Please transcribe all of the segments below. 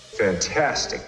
Fantastic.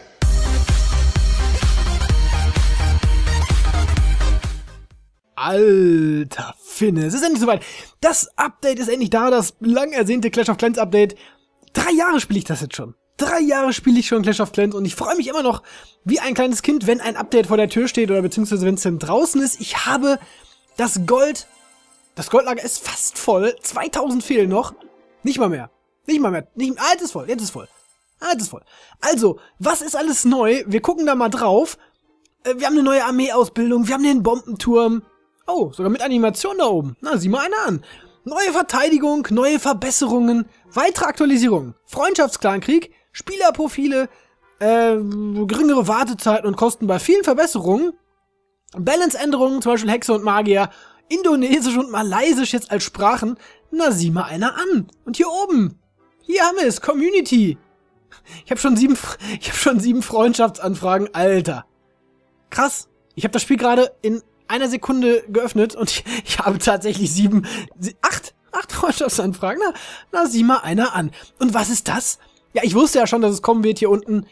Alter Finne, es ist endlich soweit. Das Update ist endlich da, das lang ersehnte Clash of Clans Update. 3 Jahre spiele ich das jetzt schon. 3 Jahre spiele ich schon Clash of Clans und ich freue mich immer noch wie ein kleines Kind, wenn ein Update vor der Tür steht oder beziehungsweise wenn es dann draußen ist. Ich habe das Gold, das Goldlager ist fast voll, 2000 fehlen noch. Nicht mal mehr. Jetzt ist voll, jetzt ist voll. Jetzt ist voll. Also, was ist alles neu? Wir gucken da mal drauf. Wir haben eine neue Armeeausbildung, wir haben den Bombenturm. Oh, sogar mit Animation da oben. Na, sieh mal einer an. Neue Verteidigung, neue Verbesserungen, weitere Aktualisierungen, Freundschaftsklankrieg, Spielerprofile, geringere Wartezeiten und Kosten bei vielen Verbesserungen, Balance-Änderungen, zum Beispiel Hexe und Magier, Indonesisch und Malaysisch jetzt als Sprachen. Na, sieh mal einer an. Und hier oben, hier haben wir es, Community. Ich habe schon 7 Freundschaftsanfragen, Alter. Krass. Ich habe das Spiel gerade in einer Sekunde geöffnet und ich habe tatsächlich 8 Freundschaftsanfragen. Na, sieh mal einer an. Und was ist das? Ja, ich wusste ja schon, dass es kommen wird hier unten.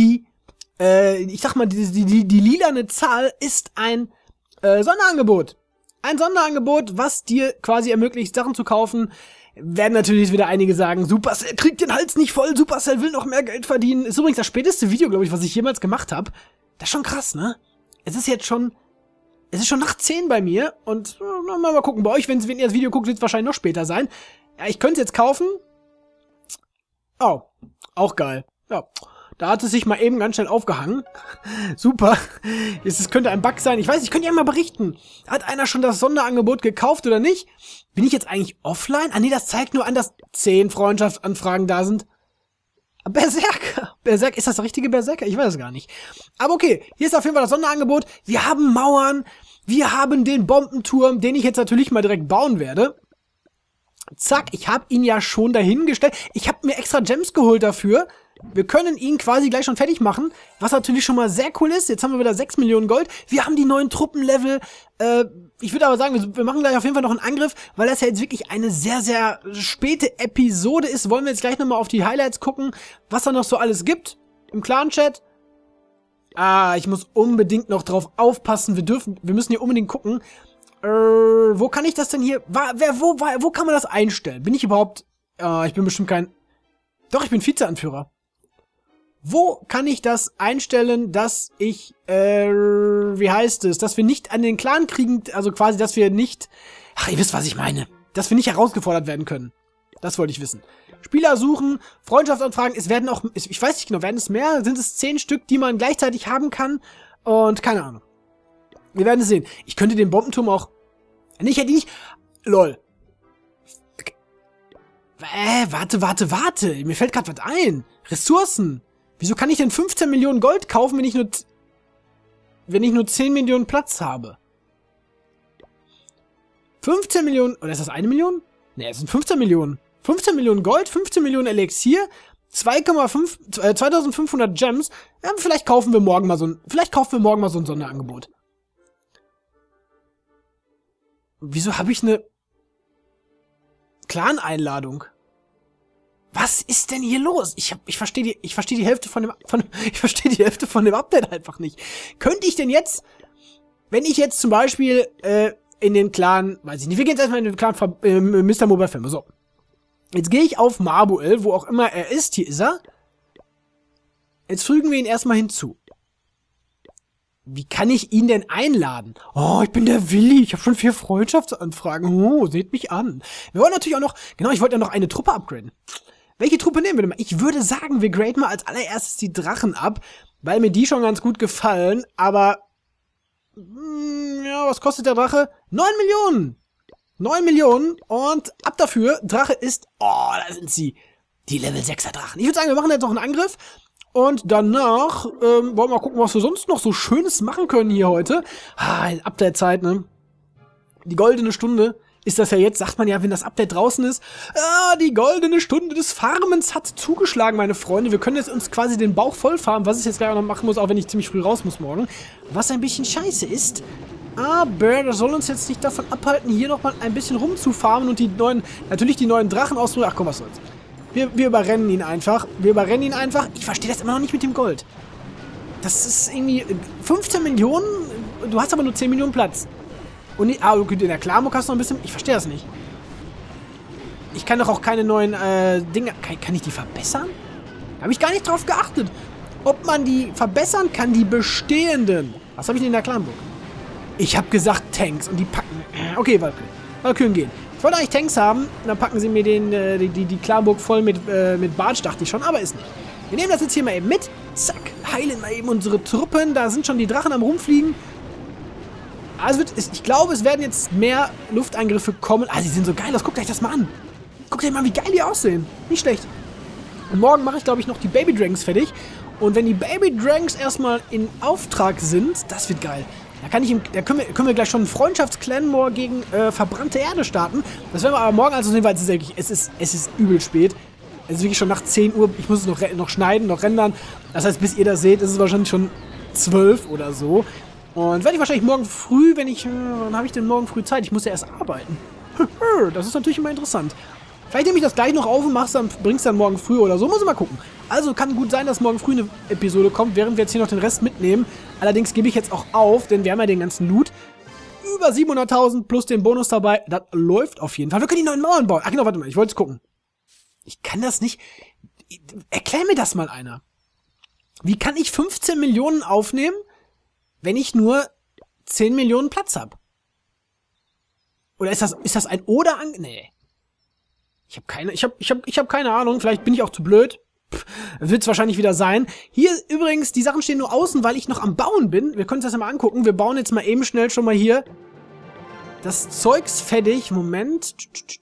Ich sag mal, die lilane Zahl ist ein Sonderangebot. Ein Sonderangebot, was dir quasi ermöglicht, Sachen zu kaufen. Werden natürlich wieder einige sagen, Supercell kriegt den Hals nicht voll, Supercell will noch mehr Geld verdienen. Ist übrigens das späteste Video, glaube ich, was ich jemals gemacht habe. Das ist schon krass, ne? Es ist schon nach 10 bei mir und mal gucken, bei euch, wenn ihr das Video guckt, wird es wahrscheinlich noch später sein. Ja, ich könnte es jetzt kaufen. Oh, auch geil. Ja, da hat es sich mal eben ganz schnell aufgehangen. Super. Es könnte ein Bug sein. Ich weiß, ich könnte ja mal berichten. Hat einer schon das Sonderangebot gekauft oder nicht? Bin ich jetzt eigentlich offline? Ah nee, das zeigt nur an, dass 10 Freundschaftsanfragen da sind. Berserker. Ist das der richtige Berserker? Ich weiß es gar nicht. Aber okay, hier ist auf jeden Fall das Sonderangebot. Wir haben Mauern. Wir haben den Bombenturm, den ich jetzt natürlich mal direkt bauen werde. Zack, ich habe ihn ja schon dahingestellt. Ich habe mir extra Gems geholt dafür. Wir können ihn quasi gleich schon fertig machen, was natürlich schon mal sehr cool ist. Jetzt haben wir wieder 6 Millionen Gold. Wir haben die neuen Truppenlevel. Ich würde aber sagen, wir machen gleich auf jeden Fall noch einen Angriff, weil das ja jetzt wirklich eine sehr, sehr späte Episode ist. Wollen wir jetzt gleich nochmal auf die Highlights gucken, was da noch so alles gibt im Clan-Chat. Ich muss unbedingt noch drauf aufpassen. Wir müssen hier unbedingt gucken. Wo kann ich das denn hier? Wo kann man das einstellen? Bin ich überhaupt? Ich bin bestimmt kein. Doch, ich bin Vizeanführer. Wo kann ich das einstellen, dass ich, wie heißt es, dass wir nicht an den Clan kriegen, also quasi, dass wir nicht, ihr wisst, was ich meine, dass wir nicht herausgefordert werden können. Das wollte ich wissen. Spieler suchen, Freundschaftsanfragen, es werden auch, ich weiß nicht genau, werden es mehr, sind es 10 Stück, die man gleichzeitig haben kann und keine Ahnung. Wir werden es sehen. Ich könnte den Bombenturm auch, lol. Warte, mir fällt gerade was ein. Ressourcen. Wieso kann ich denn 15 Millionen Gold kaufen, wenn ich nur 10 Millionen Platz habe? 15 Millionen, oder ist das 1 Million? Ne, es sind 15 Millionen. 15 Millionen Gold, 15 Millionen Elixier, 2500 Gems. Ja, vielleicht kaufen wir morgen mal so ein Sonderangebot. Wieso habe ich eine Clan-Einladung? Was ist denn hier los? Ich verstehe die Hälfte von dem Update einfach nicht. Könnte ich denn jetzt, wenn ich jetzt zum Beispiel in den Clan, weiß ich nicht, wir gehen jetzt erstmal in den Clan von Mr. Mobile Filme. So. Jetzt gehe ich auf Marbuel, wo auch immer er ist. Hier ist er. Jetzt fügen wir ihn erstmal hinzu. Wie kann ich ihn denn einladen? Oh, ich bin der Willi. Ich habe schon 4 Freundschaftsanfragen. Oh, seht mich an. Wir wollen natürlich auch noch, genau, ich wollte ja noch eine Truppe upgraden. Welche Truppe nehmen wir denn mal? Ich würde sagen, wir graden mal als allererstes die Drachen ab, weil mir die schon ganz gut gefallen, aber ja, was kostet der Drache? 9 Millionen! 9 Millionen und ab dafür, Drache ist, da sind sie, die Level 6er Drachen. Ich würde sagen, wir machen jetzt noch einen Angriff und danach wollen wir mal gucken, was wir sonst noch so Schönes machen können hier heute. Update-Zeit, ne? Die goldene Stunde ist das ja jetzt, sagt man ja, wenn das Update draußen ist. Die goldene Stunde des Farmens hat zugeschlagen, meine Freunde. Wir können jetzt uns quasi den Bauch voll farmen, was ich jetzt gleich auch noch machen muss, auch wenn ich ziemlich früh raus muss morgen. Was ein bisschen scheiße ist. Aber das soll uns jetzt nicht davon abhalten, hier nochmal ein bisschen rumzufarmen und natürlich die neuen Drachen auszuprobieren. Ach komm, was soll's. Wir überrennen ihn einfach. Wir überrennen ihn einfach. Ich verstehe das immer noch nicht mit dem Gold. Das ist irgendwie 15 Millionen, du hast aber nur 10 Millionen Platz. Und in der Klarmuck hast du noch ein bisschen... Ich verstehe das nicht. Ich kann doch auch keine neuen Dinge... Kann ich die verbessern? Da habe ich gar nicht drauf geachtet. Ob man die verbessern kann, die bestehenden. Was habe ich denn in der Klarmuck? Ich habe gesagt Tanks und die packen... Okay, Valkyren gehen. Ich wollte eigentlich Tanks haben, dann packen sie mir die Klarburg voll mit Bartsch, dachte ich schon, aber ist nicht. Wir nehmen das jetzt hier mal eben mit. Zack, heilen mal eben unsere Truppen. Da sind schon die Drachen am Rumfliegen. Also ich glaube, es werden jetzt mehr Luftangriffe kommen. Ah, sie sind so geil aus. Guckt euch das mal an. Guckt euch mal, wie geil die aussehen. Nicht schlecht. Und morgen mache ich, glaube ich, noch die Baby Dragons fertig. Und wenn die Baby Dragons erstmal in Auftrag sind, das wird geil. Da können wir gleich schon einen Freundschafts-Clan-War gegen verbrannte Erde starten. Das werden wir aber morgen also sehen, weil es ist übel spät. Es ist wirklich schon nach 10 Uhr. Ich muss es noch schneiden, noch rendern. Das heißt, bis ihr das seht, ist es wahrscheinlich schon 12 oder so. Und werde ich wahrscheinlich morgen früh, wann habe ich denn morgen früh Zeit? Ich muss ja erst arbeiten. Das ist natürlich immer interessant. Vielleicht nehme ich das gleich noch auf und bring's dann morgen früh oder so. Muss ich mal gucken. Also kann gut sein, dass morgen früh eine Episode kommt, während wir jetzt hier noch den Rest mitnehmen. Allerdings gebe ich jetzt auch auf, denn wir haben ja den ganzen Loot. Über 700.000 plus den Bonus dabei. Das läuft auf jeden Fall. Wir können die neuen Mauern bauen. Ach genau, warte mal. Ich wollte es gucken. Ich kann das nicht... Erklär mir das mal einer. Wie kann ich 15 Millionen aufnehmen, wenn ich nur 10 Millionen Platz habe? Oder ist das ein Oder an... Nee. Ich habe keine Ahnung. Vielleicht bin ich auch zu blöd. Wird es wahrscheinlich wieder sein. Hier übrigens, die Sachen stehen nur außen, weil ich noch am Bauen bin. Wir können uns das ja mal angucken. Wir bauen jetzt mal eben schnell schon mal hier das Zeugs fertig. Moment.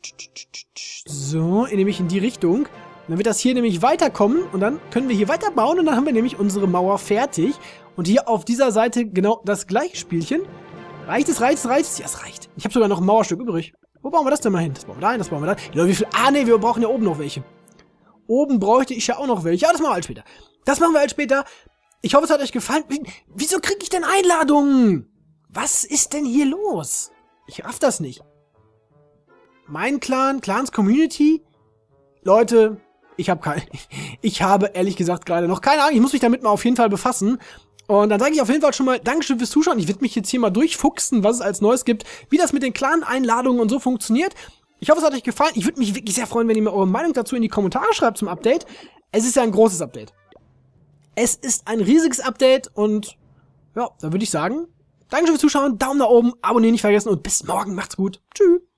So, nämlich in die Richtung. Dann wird das hier nämlich weiterkommen und dann können wir hier weiter bauen und dann haben wir nämlich unsere Mauer fertig. Und hier auf dieser Seite genau das gleiche Spielchen. Reicht es? Ja, es reicht. Ich habe sogar noch ein Mauerstück übrig. Wo bauen wir das denn mal hin? Das bauen wir da hin, das bauen wir da hin. Ja, wie viel? Ah, nee, wir brauchen ja oben noch welche. Oben bräuchte ich ja auch noch welche. Ja, das machen wir halt später. Das machen wir halt später. Ich hoffe, es hat euch gefallen. Wieso kriege ich denn Einladungen? Was ist denn hier los? Ich raff das nicht. Mein Clan, Clans Community. Leute, ich habe ehrlich gesagt gerade noch keine Ahnung. Ich muss mich damit mal auf jeden Fall befassen. Und dann sage ich auf jeden Fall schon mal Dankeschön fürs Zuschauen. Ich werde mich jetzt hier mal durchfuchsen, was es als Neues gibt, wie das mit den Clan-Einladungen und so funktioniert. Ich hoffe, es hat euch gefallen. Ich würde mich wirklich sehr freuen, wenn ihr mir eure Meinung dazu in die Kommentare schreibt zum Update. Es ist ja ein großes Update. Es ist ein riesiges Update und ja, da würde ich sagen, Dankeschön fürs Zuschauen, Daumen nach oben, abonnieren nicht vergessen und bis morgen. Macht's gut. Tschüss.